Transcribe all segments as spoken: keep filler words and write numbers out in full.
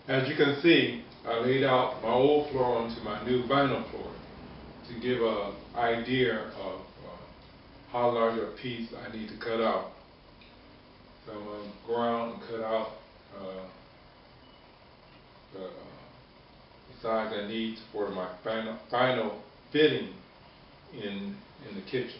As you can see, I laid out my old floor onto my new vinyl floor to give an idea of uh, how large a piece I need to cut out. So I'm going to go around and cut out uh, the, uh, the size I need for my final, final fitting in, in the kitchen.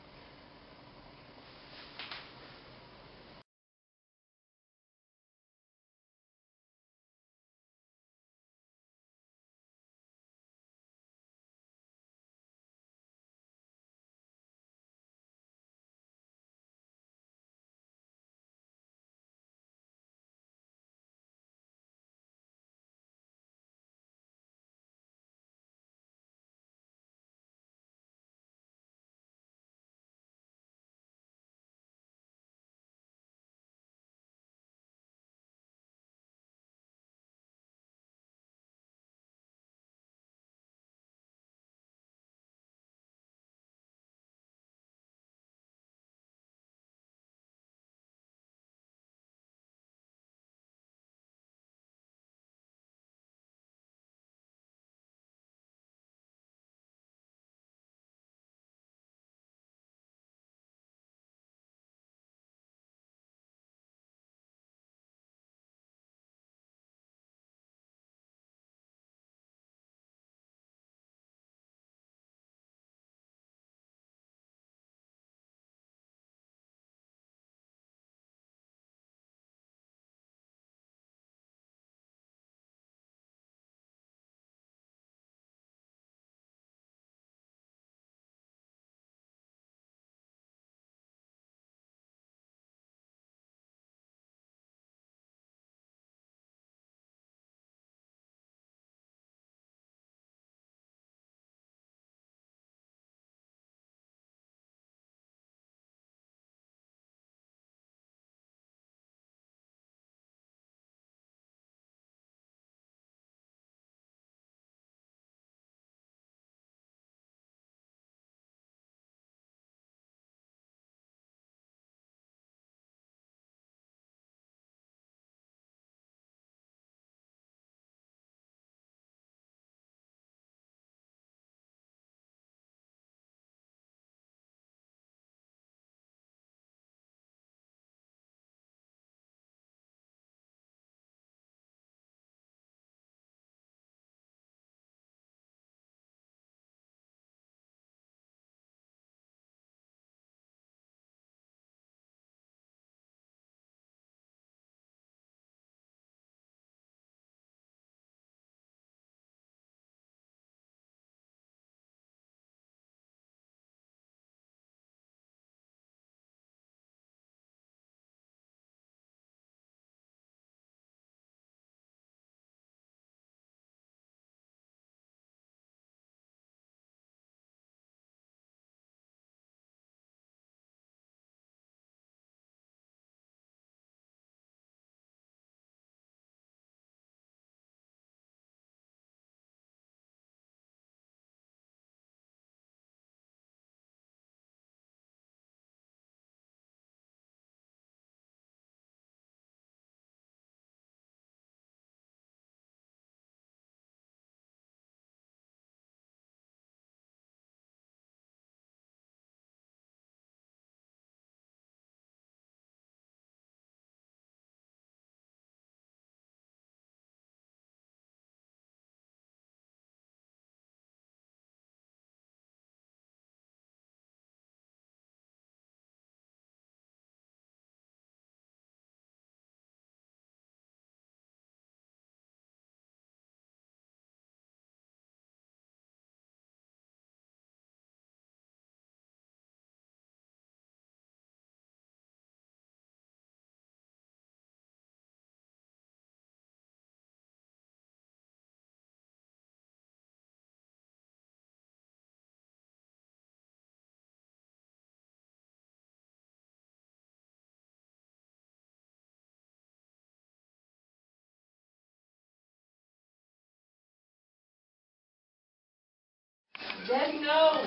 Daddy, no.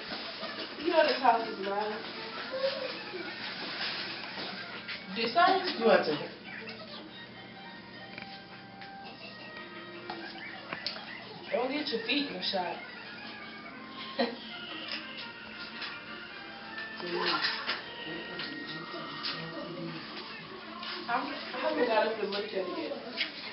You know this house is loud. This house? You want to take it? get your feet in the shot. I'm, I haven't got up and looked at it yet.